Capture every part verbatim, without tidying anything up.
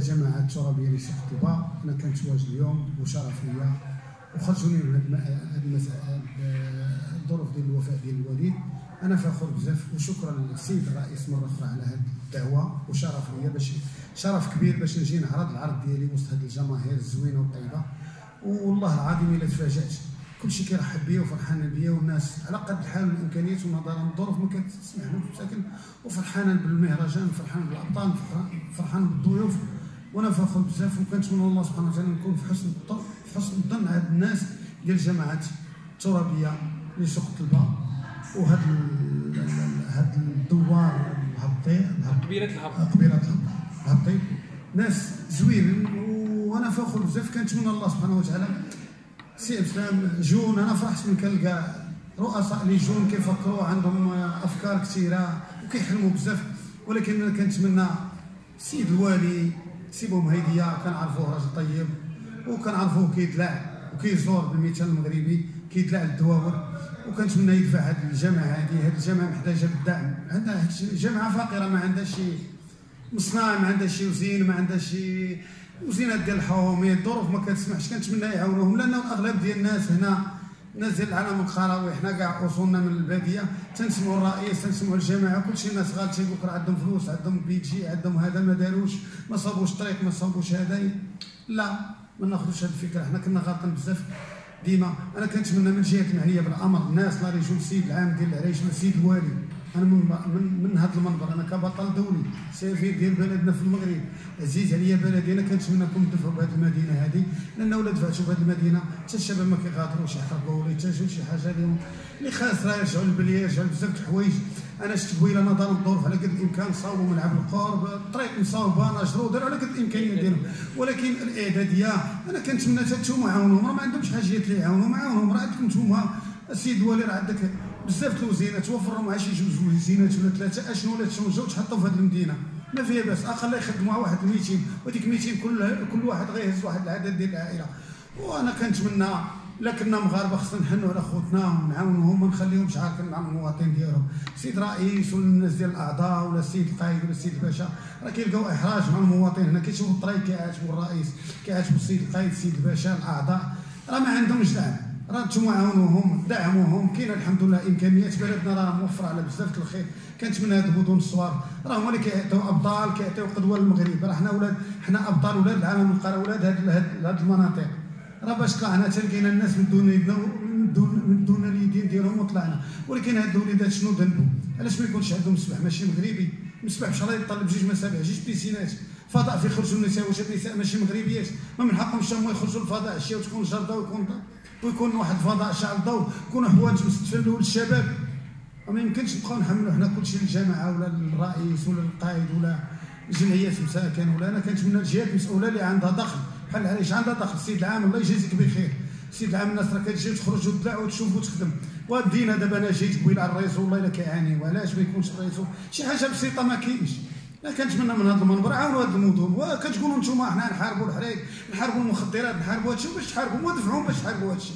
الجماعه الترابيه لسقط البا، انا كنتواجد اليوم وشرف ليا وخرجوني من هذه الظروف ديال الوفاه ديال الوالد. انا فخور بزاف وشكرا للسيد الرئيس مره اخرى على هذه الدعوه، وشرف ليا باش شرف كبير باش نجي نعرض العرض ديالي وسط هذه الجماهير الزوينه والطيبه. والله العظيم الا تفاجات كلشي كيرحب بيا وفرحان بيا، والناس على قد الحال والامكانيات ونظرا للظروف ما كتسمح لهم مساكن، وفرحان بالمهرجان، فرحان بالابطال، فرحان بالضيوف، وانا فخور بزاف وكنتمنى الله سبحانه وتعالى نكون في حسن الظن في حسن الظن هاد الناس ديال الجماعات الترابيه اللي سقط البا وهاد هاد الدوار الهبطي قبيله الهبط قبيله الهبطي ناس زوينين، وانا فخور بزاف. كنتمنى الله سبحانه وتعالى سي اسلام جون، انا فرحت من كنلقى رؤساء اللي جون كيفكروا عندهم افكار كثيره وكيحلموا بزاف، ولكن انا كنتمنى السيد الوالي سي بومهيديه كنعرفوه راجل طيب وكنعرفوه كيدلع وكيزور بالمثال المغربي كيدلع الدواور، وكنتمنى يدفع هذه الجامعه هذه هذه الجامعه محتاجه بالدعم، عندها جامعه فقيره ما عندهاش شي مصنع، ما عندهاش شي وزين، ما عندهاش شي وزينات ديال الحواميد، الظروف ما كتسمحش. كنتمنى يعاونوهم لانه الاغلب ديال الناس هنا الناس ديال العالم القروي، حنا كاع اصولنا من الباديه تنسمعوا الرئيس تنسمعوا الجماعه كلشي الناس غادي تيقول لك عندهم فلوس عندهم بيجي عندهم هذا ما داروش ما صابوش طريق ما صابوش هذا، لا ما ناخذوش هذه الفكره، حنا كنا غالطين بزاف ديما. انا كنتمنى من الجهات المعنيه بالامر الناس لا يجوا السيد العام ديال العريش والسيد الوالي، انا من من, من هذا المنبر انا كبطل دولي سفير ديال بلدنا في المغرب عزيز عليا بلدي، انا كنتمنىكم تدفعوا بهذه المدينه هذه، لانه ولا دفعتوا بهذه المدينه حتى الشباب ما كيغادروش يحرقوا ولا يتجهوا شي حاجه اليوم اللي خاسره يرجعوا للبليه يرجعوا بزاف د الحوايج. انا شفت بويله نظرا للظروف على قد الامكان صاوبوا ملعب القرب الطريق مصاوبه نجروا داروا على قد الامكانيات ديالهم، ولكن الاعداديه انا كنتمنى حتى نتوما عاونوهم، راه ما عندهمش حاجيات اللي يعاونوا معاهم، راه عندكم نتوما السيد الوالي راه عندك بزاف د الوزينات، وفروا مع شي جوج وزينات ولا ثلاثه اشنو ولا تشوجوا تحطوا في هذه المدينه ما فيها باس، اقل يخدموا واحد ميتين وديك ميتين كل كل واحد غيهز واحد العدد ديال العائله. وانا كنتمنى الا كنا مغاربه خصنا نحنوا على خوتنا ونعاونوهم ما نخليهمش عارفين مع المواطن ديالهم. السيد الرئيس ولا الناس ديال الاعضاء ولا السيد القائد ولا السيد الباشا راه كيلقاو احراج مع المواطن هنا، كيشوفوا الطريق كيعاتبوا الرئيس كيعاتبوا السيد القائد السيد الباشا الاعضاء، راه ما عندهمش دعم، راه نتوما عاونوهم دعموهم. كاين الحمد لله امكانيات بلدنا راه موفره على بزاف د الخير، كنتمنى هاد المدن الصوار راه هما اللي كيعطيو ابطال كيعطيو قدوه للمغرب، راه حنا ولاد حنا ابطال ولاد العالم القروي ولاد هاد هاد المناطق، راه باش طلعنا حتى لقينا الناس من دون يدنا من دون اليدين ديالهم وطلعنا، ولكن هاد الوليدات شنو ذنبوا؟ علاش ما يكونش عندهم مسبح ماشي مغربي؟ مسبح باش راه يطلب جوج مسابح جوج بيسينات فضاء في يخرجوا النساء، واش النساء ماشي مغربيات؟ ما من حقهمش هما يخرجوا للفضاء عشيه وتكون جرده ويكون ويكون واحد الفضاء شعل ضوء، يكونوا حوايج مستفلوا للشباب. ما يمكنش نبقاو نحملوا حنا كلشي للجامعه ولا للرئيس ولا للقائد ولا جمعيات مساكن ولا. انا كنتمنى الجهات المسؤوله اللي عندها دخل بحال العريش عندها دخل، السيد العام الله يجازيك بخير، السيد العام الناس راه كتجي تخرج وتطلع وتشوف وتخدم، والدين دابا انا جيت قبيله على الرئيس والله الا كيعاني، وعلاش ما يكونش الرئيس شي حاجه بسيطه ما كاينش. انا كنتمنى من هذا المنبر عاونوا هذه المدن، وكتقولوا نتوما حنا نحاربوا الحريق نحاربوا المخدرات نحاربوا هادشي، باش تحاربوا ما دفعوهم باش تحاربوا هادشي،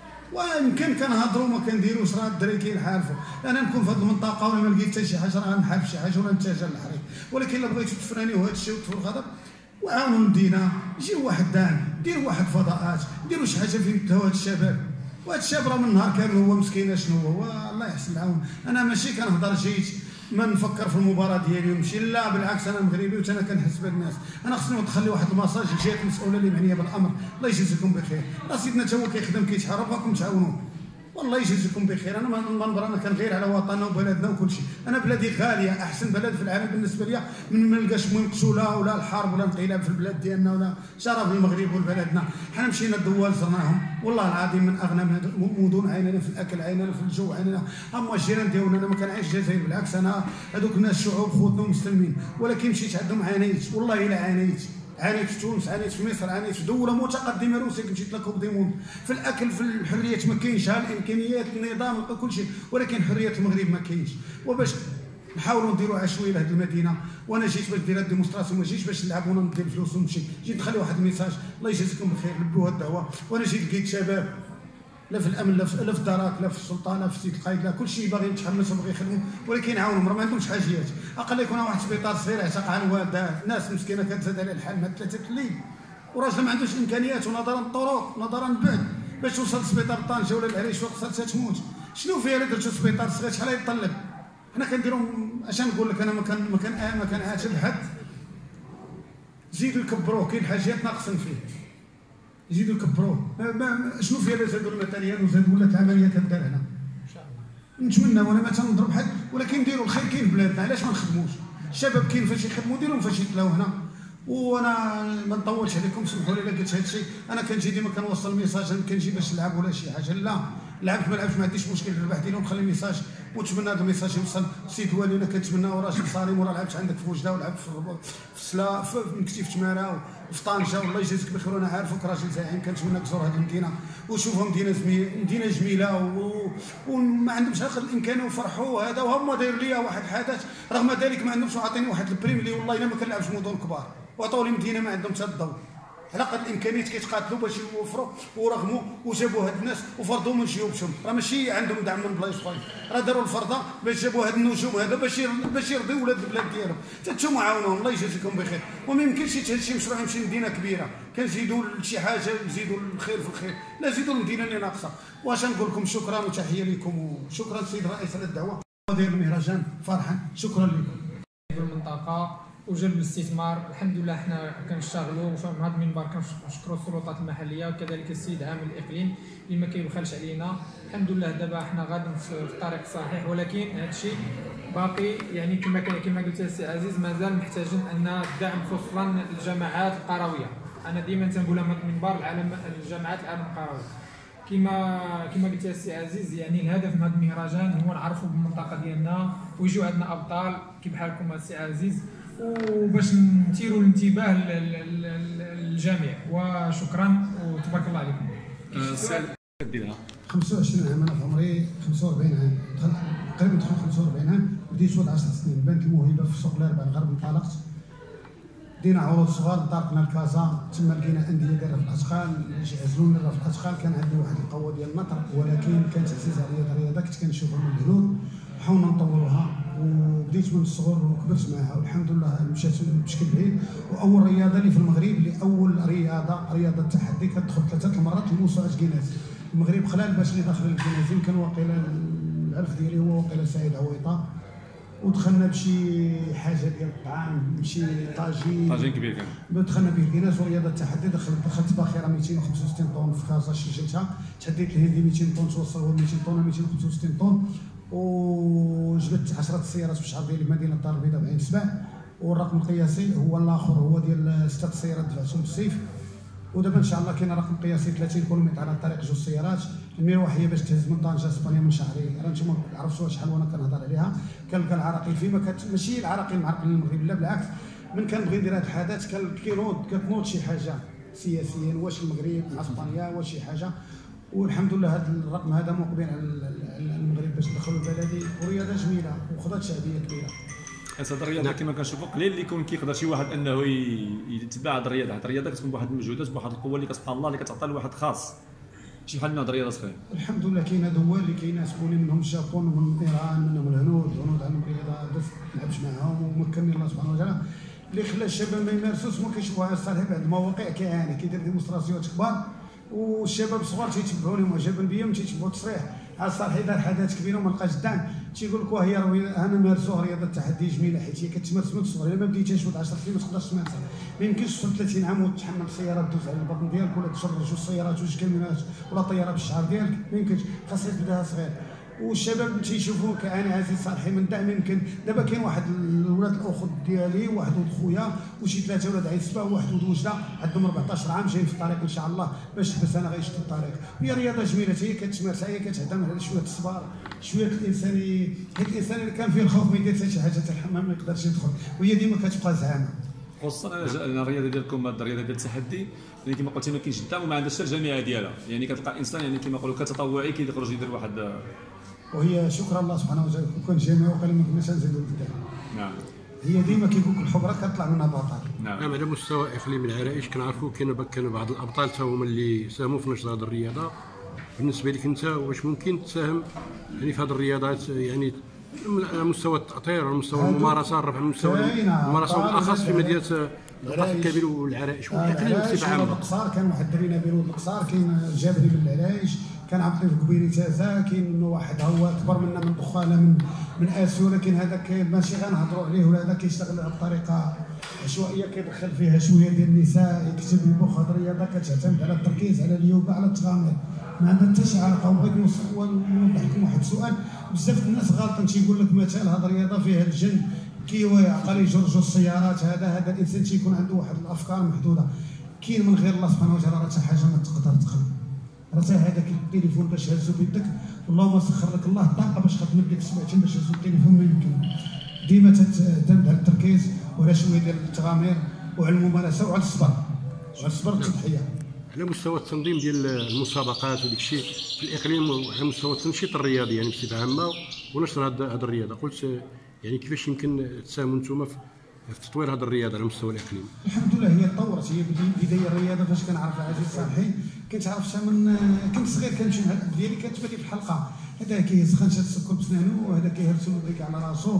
ويمكن كنهضروا ما كنديروش، راه الدراري كينحارفوا. انا نكون في هذه المنطقه ولا ما لقيت حتى شي حاجه راه نحارب شي حاجه ولا نتجه للحريق، ولكن الا بغيتوا تفرانيو هذا الشيء وتفروا الغضب وعاونوا المدينه، جيو واحد دعم، ديروا واحد فضاءات، ديروا شي حاجه فين تلهوا هاد الشباب، وهاد الشاب راه من النهار كامل هو مسكين شنو هو، الله يحسن العون. انا ماشي كنهضر جيت ما نفكر في المباراه ديالي ونمشي، لا بالعكس انا مغربي وانا كنحس بالناس، انا خصني نخلي واحد المساج للجهات المسؤوله اللي معنيه بالامر، الله يجازيكم بخير. راه سيدنا تا هو كيخدم كيتحارب راكم تعاونوه، والله يجازيكم بخير. انا من المنبر انا كنغير على وطننا وبلدنا وكل شيء، انا بلادي غاليه احسن بلد في العالم بالنسبه لي، من ما نلقاش مهم مقتوله ولا الحرب ولا انقلاب في البلاد ديالنا ولا شرف المغرب ولبلدنا. حنا مشينا الدول زرناهم والله العظيم من اغنى مدن، عيننا في الاكل عيننا في الجو عيننا، هما الجيران ديالنا. انا ما كنعيش الجزائر بالعكس، انا هذوك الناس شعوب خوتنا ومسلمين، ولكن مشيت عندهم عانيت والله الا عانيت، عانيت في تونس عانيت في مصر عانيت في دوله متقدمه روسيا مشيت لكوب دي موند، في الاكل في الحريات ما كاينش، ها الامكانيات النظام كل شيء، ولكن حريه المغرب ما كاينش. وباش نحاولوا نديروا عشوائيه لهذه المدينه، وانا جيت باش ندير هذه الديمونستراسيون، ما جيتش باش نلعب وانا ندير فلوس ونمشي، جيت نخلي واحد الميساج الله يجازيكم بخير لبوا الدعوه. وانا جيت لقيت شباب لا في الامن لا في الدرك لا في السلطه لا في سيد القايد، لا كلشي باغي يتحمس وباغي يخدموا، ولكن يعاونهم راه ما عندهمش حاجيات. اقل يكون واحد السبيطار صغير يعتق عن والده، ناس مسكينه كتزاد على الحال مع ثلاثه الليل، وراجل ما عندوش امكانيات ونظرا للطرق ونظرا للبعد باش توصل لسبيطار طنجه ولا العريش وخسرتها تموت. شنو فيها الا درتو سبيطار صغير شحال يطلب؟ حنا كنديرو اش نقول لك، انا ما كان ما كان ما كنعاتب حد، زيدوا يكبروه، كاين حاجات ناقصين فيه يزيدوا يكبروه. شنو فيها الا زادوا المثاليات وزادوا ولات العمليه كدار هنا؟ نتمنى وانا ما تنضرب حد، ولكن نديروا الخير كاين في بلادنا، علاش ما نخدموش؟ الشباب كاين فاش يخدموا ديرهم فاش يتلاو هنا. وانا ما نطولش عليكم، سمحوا لي الا قلت هذا الشيء، انا كنجي ديما كنوصل الميساج، انا كنجي باش نلعب ولا شي حاجه، لا لعبت ما لعبتش ما عنديش مشكل، الربح ديالهم نخلي الميساج، ونتمنى هذا الميساج يوصل. السيد والي انا كنتمناه راجل صارم، وراه لعبت عندك في وجده ولعبت في في سلا في مكتي في تماره وفي طنجه، والله يجازيك بخير، وانا عارفك راجل زعيم، كنتمنى تزور هذه المدينه وشوفها مدينه زميل مدينه جميله وما عندهمش هذا الامكان وفرحوا هذا، وهما دايروا لي واحد الحدث، رغم ذلك ما عندهمش، عاطيني واحد البريم اللي والله الا ما كنلعبش مدن كبار، وعطاو لي مدينه ما عندهم حتى الضوء، على قد الامكانيات كيتقاتلوا باش يوفروا ورغموا وجابوا هاد الناس وفرضوا من جيوبهم، راه ماشي عندهم دعم من بلايص اخرين، راه داروا الفرضه باش جابوا هاد النجوم هذا باش باش يرضيو ولاد البلاد ديالهم، حتى نتوما عاونوهم الله يجازيكم بخير. وما يمكنش يتهز شي مشروع يمشي لمدينه كبيره، كنزيدوا لشي حاجه نزيدوا الخير في الخير، لا زيدوا المدينه اللي ناقصه. واش نقول لكم شكرا وتحيه لكم، وشكرا السيد الرئيس على الدعوه ديال المهرجان، فرحان شكرا لكم. المنطقه وجلب الاستثمار، الحمد لله حنا كنشتغلوا ومن هذا المنبر كنشكروا السلطات المحليه وكذلك السيد عامل الاقليم اللي ما كيبخلش علينا. الحمد لله دابا حنا غاديين في الطريق الصحيح، ولكن هذا الشيء باقي يعني كما كما قلت السي عزيز مازال محتاجين ان الدعم، خصوصا الجماعات القرويه. انا ديما تنقولها من منبر العالم الجماعات العالم القروي، كما كما قلت السي عزيز، يعني الهدف من هذا المهرجان هو نعرفوا بالمنطقه ديالنا ويجيو عندنا ابطال كي بحالكم السي عزيز، وباش نثيروا الانتباه للجميع. وشكرا وتبارك الله عليكم. ديالها خمسة وعشرين عام، انا في عمري خمسة وأربعين عام، دخلت قريب ندخل خمسة وأربعين عام، بديت ولد عشر سنين، بانت الموهبه في سوق الاربعاء الغرب، انطلقت دينا عروض صغار، انطلقنا لكازا، تما لقينا انديه دايره في الاشغال، عزلونا في الاشغال، كان عندي واحد القوه ديال النطر، ولكن كانت عزيزه عليا الرياضه، كنت كنشوفها من الهنود، حاولنا نطوروها وبديت من الصغر وكبرت معها، والحمد لله مشات بشكل بعيد. واول رياضه اللي في المغرب، اللي اول رياضه رياضه التحدي، كتدخل ثلاثه المرات لموسوعه جينيز المغرب خلال باش اللي داخل الجينيزي، كان واقيلا العرف ديالي هو واقيلا سعيد عويطه، ودخلنا بشي حاجه ديال الطعام، بشي طاجين طاجين كبير كان دخلنا به الجينيز ورياضه التحدي، دخلت دخلت باخره مئتين وخمسة وستين طن في كازا شجلتها، تحديت الهندي مئتين طن توصل هو مئتين طن مئتين وخمسة وستين طن، وجبت عشرة سيارات في الشهر ديال مدينه الدار البيضاء بعين سبع، والرقم القياسي هو الاخر هو ديال ستة سيارات دفعتهم بالسيف. ودابا ان شاء الله كاين رقم قياسي ثلاثين كيلومتر على الطريق جوج سيارات، المروحيه باش تهز من طنجه اسبانيا من شهرين، راه نتوما عرفتوها شحال وانا كنهضر عليها، كنلقى العراقيل فيما كت... ماشي العراقيل معرقلين المغرب، لا بالعكس، من كنبغي ندير هذا الحدث كينوض كتنوض شي حاجه سياسيا، واش المغرب مع اسبانيا واش شي حاجه، والحمد لله هذا الرقم هذا مقبل على المغرب باش ندخلوا البلدي، ورياضه جميله وخذت شعبيه كبيره. هاد الرياضه كما كنشوفوا قليل اللي يكون كيقدر شي واحد انه يتبع هاد الرياضه، هاد الرياضه كتكون بواحد المجهودات بواحد القوه اللي كتبقى الله اللي كتعطى لواحد خاص، شي بحال من هاد الرياضات اخرين. الحمد لله كاين دول اللي كيناسبوني، منهم الجابون ومن ايران منهم الهنود، الهنود عندهم رياضه درت لعبت معاهم ومكنني الله سبحانه وتعالى، اللي خلى الشباب ما يمارسوش، ما كيشوفوها الصالح بعد المواقع كيعاني كيدير ديمونستراسيونات كبار، والشباب الصغار تيتبعوا لهم معجبين بيا، ما تيتبعوا التصريح، على الصالح دار حدث كبير وما لقاش الدعم، تيقول لك واه هي انا مارسوها رياضه التحدي جميله، حيت هي كتمارس من الصغر، الا ما بديتيهاش واحد عشر سنين ما تقدرش تمارسها، ما يمكنش توصل ثلاثين عام وتحمل سياره دوز على البطن ديالك، ولا تشرج جوج سيارات جوج كاميونات ولا طياره بالشعر ديالك، ما يمكنش، خاصك تبداها صغير. والشباب تيشوفوك انا عزيز صالحي من دعم، يمكن دابا كاين واحد الولاد الاخت ديالي، واحد ولد خويا وشي ثلاثه ولاد عين سبع، وواحد ولد وجده عندهم أربعطاش عام جايين في الطريق ان شاء الله باش بس انا غيشدوا الطريق. هي رياضه جميله، هي كتمارسها، هي كتعتمد على شويه الصبر، شويه الانساني، حيت الانسان اللي كان فيه الخوف ما يدير حتى شي حاجه حتى الحمام ما يقدرش يدخل، وهي ديما كتبقى زعامه. خصوصا الرياضه ديالكم الرياضه ديال التحدي اللي كما قلتي ما كاينش الدعم وما عندهاش الجمعيه ديالها، يعني كتلقى انسان يعني كما نقولوا كتطوعي كيخرج يدير واحد، وهي شكر الله سبحانه وتعالى كون جميع وقال ما كناش نزيدوا البدايه. نعم. هي ديما كيقول لك الحبره كتطلع منها بطل. نعم. على مستوى اقليم العرائش كنعرفوا كاين كانوا بعض الابطال تا هما اللي ساهموا في نشر هذه الرياضه، بالنسبه لك انت واش ممكن تساهم يعني في هذه الرياضات يعني على مستوى التأطير وعلى مستوى الممارسه رفع مستوى الممارسه بالاخص في مدينه الضغط الكبير والعرائش والاقليم بصفه عامه. القصار كان واحد الدرينا بيرود القصار، كاين جابري من العرائش، كان عبد اللطيف الكبيري تازا، كاين واحد هو كبر منا من دخانه من من اسيو، ولكن هذاك ماشي غنهضروا عليه ولا هذا كيشتغل بطريقه عشوائيه، كيدخل فيها شويه ديال النساء، يكتب يبوخ هذه الرياضه كتعتمد على التركيز على اليوغا على التغامر، ما عندها حتى شي علاقه. وبغيت نوضح لكم واحد السؤال، بزاف الناس غالطين تيقول لك مثلا هذه الرياضه فيها الجن كيواعي عقل يجرجوا السيارات، هذا هذا الانسان تيكون عنده واحد الافكار محدوده. كاين من غير الله سبحانه وتعالى راه حتى حاجه ما تقدر تخلق، راه حتى هذاك التليفون باش هزو بيدك اللهم سخر لك الله الطاقه باش خدم ديك السبعتين باش هزو التليفون ما يمكن. ديما تعتمد على التركيز وعلى شويه ديال التغامير وعلى الممارسه وعلى الصبر وعلى الصبر والتضحيه. على مستوى التنظيم ديال المسابقات وديك الشيء في الاقليم وعلى مستوى التنشيط الرياضي يعني بصفه عامه ونشر هذه الرياضه، قلت يعني كيفاش يمكن تساهموا انتم في تطوير هذه الرياضه على مستوى الاقليم؟ الحمد لله هي تطورت، هي بدايه الرياضه فاش كنعرفها عزيز صالحي كنت عرفتها من كنت صغير، كنمشي مع الاب ديالي كتبان لي في الحلقه، هذا كيهز خنشه السكر بسنانو وهذا كيهرسو بريك على راسو.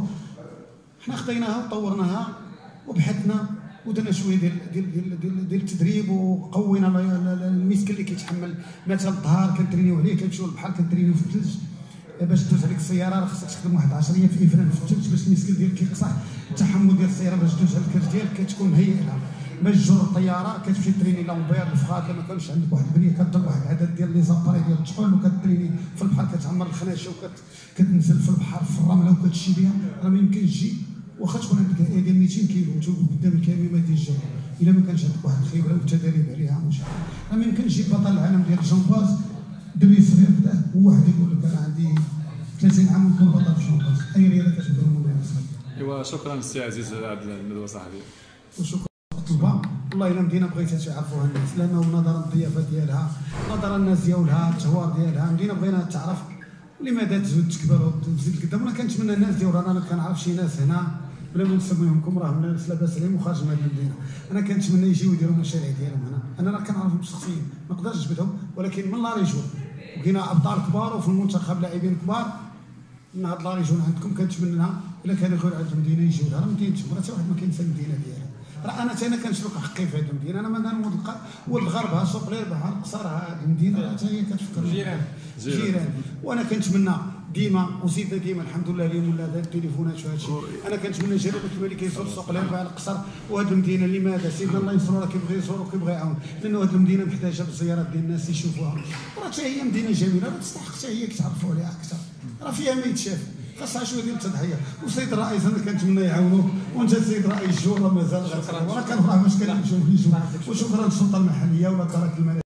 حنا خديناها وطورناها وبحثنا ودرنا شويه ديال ديال ديال ديال, ديال التدريب وقوينا الميسكل اللي كيتحمل مثلا الظهر كنترينيو عليه، كنمشيو للبحر كنترينيو في الثلج باش دوز عليك السياره، راه خصك تخدم واحد عشريه في الافران في الثلج باش الميسكل ديالك كيقصح، التحمل ديال السياره باش دوز على الكرش ديالك كتكون مهيئ لها. باش تجر الطياره كتمشي تريني لامبير الفخاد لما كانش عندك واحد البنيه كضرب واحد العدد ديال لي زاباري ديال التحول وكتريني في البحر، كتعمر الخناشه وكتنزل في البحر في الرمله وكتشي بها، راه ما يمكنش تجي واخا تكون عندك هي ديال مئتين كيلو وتوقف قدام الكاميرا ديال الجبل الا ما كانش عندك واحد الخبره والتدريب عليها ماشي راه ما يمكنش تجيب بطل العالم ديال الجمباز دري صغير بدا وواحد يقول لك انا عندي ثلاثين عام ونكون بطل في الجمباز. اي رياضه كتبدا من الممارسه. ايوا شكرا السي عزيز على هذه الندوه صاحبي. وشكرا الطلبه، والله الا مدينه بغيتها تعرفوها الناس لانه نظرا للضيافه ديالها نظرا للناس ديالها التهوار ديالها مدينه بغيناها تعرف لماذا تزود تكبر وتزيد قدام. انا كنتمنى الناس ديال انا كنعرف شي ناس هنا بلا ما نسميهمكم راهم ناس لاباس عليهم وخارج من هذه المدينه، انا كنتمنى يجيو يديروا المشاريع ديالهم هنا، انا راه كنعرفهم شخصيا ما نقدرش نجبدهم ولكن من لا ريجون بقينا ابطال كبار وفي المنتخب لاعبين كبار من هاد لا ريجون عندكم. كنتمنى الا كانوا غير عند المدينه يجيو لها، راه مدينتهم راه حتى واحد ما كينسى المدينه ديالها، راه انا حتى انا كنشرك حقي في هذه المدينه، انا مثلا ولد الغرب ها سوق ليربا ها القصر ها المدينه راه حتى هي كتفكر جيران جيران. وانا كنتمنى ديما وزيدنا ديما الحمد لله اليوم ولا هذا التليفونات وهذا الشيء، انا كنتمنى جلال الملك يزور سوق ليربا على القصر وهذه المدينه. لماذا؟ سيدنا الله ينصرو راه كيبغي يزور وكيبغي يعاون، لانه هذه المدينه محتاجه بالزيارات ديال الناس يشوفوها، راه حتى هي مدينه جميله راه تستحق حتى هي كتعرفوا عليها اكثر، راه فيها ما يتشاف، خاصها شويه ديال التضحيه. والسيد الرئيس انا كنتمنى يعاونوك، وانت السيد الرئيس جو راه مازال، وانا كنفرح باش كنمشيو نجيو. وشكرا للسلطه المحليه ولا كرة الملك.